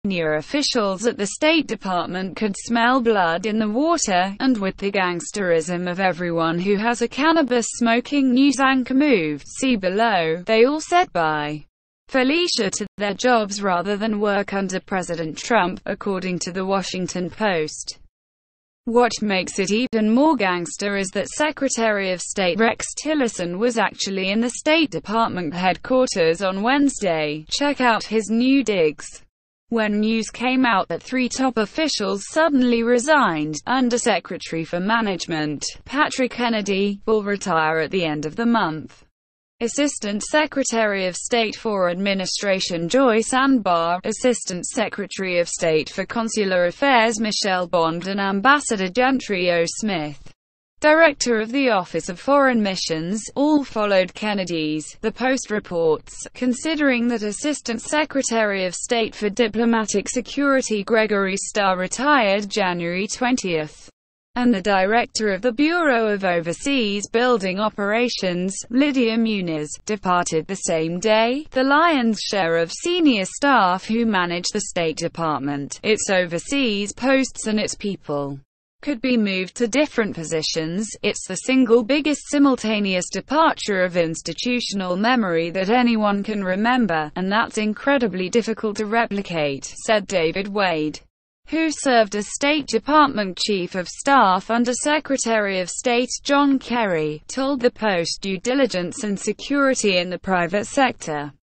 Senior officials at the State Department could smell blood in the water, and with the gangsterism of everyone who has a cannabis-smoking news anchor moved, see below, they all said bye Felicia to their jobs rather than work under President Trump, according to the Washington Post. What makes it even more gangster is that Secretary of State Rex Tillerson was actually in the State Department headquarters on Wednesday. Check out his new digs. When news came out that 3 top officials suddenly resigned, Undersecretary for Management, Patrick Kennedy, will retire at the end of the month. Assistant Secretary of State for Administration Joyce Anbar, Assistant Secretary of State for Consular Affairs Michelle Bond and Ambassador Gentry O. Smith, Director of the Office of Foreign Missions, all followed Kennedy's, the Post reports, considering that Assistant Secretary of State for Diplomatic Security Gregory Starr retired January 20. And the Director of the Bureau of Overseas Building Operations, Lydia Muniz, departed the same day. The lion's share of senior staff who manage the State Department, its overseas posts and its people, could be moved to different positions. It's the single biggest simultaneous departure of institutional memory that anyone can remember, and that's incredibly difficult to replicate, said David Wade, who served as State Department Chief of Staff under Secretary of State John Kerry, told the Post due diligence and security in the private sector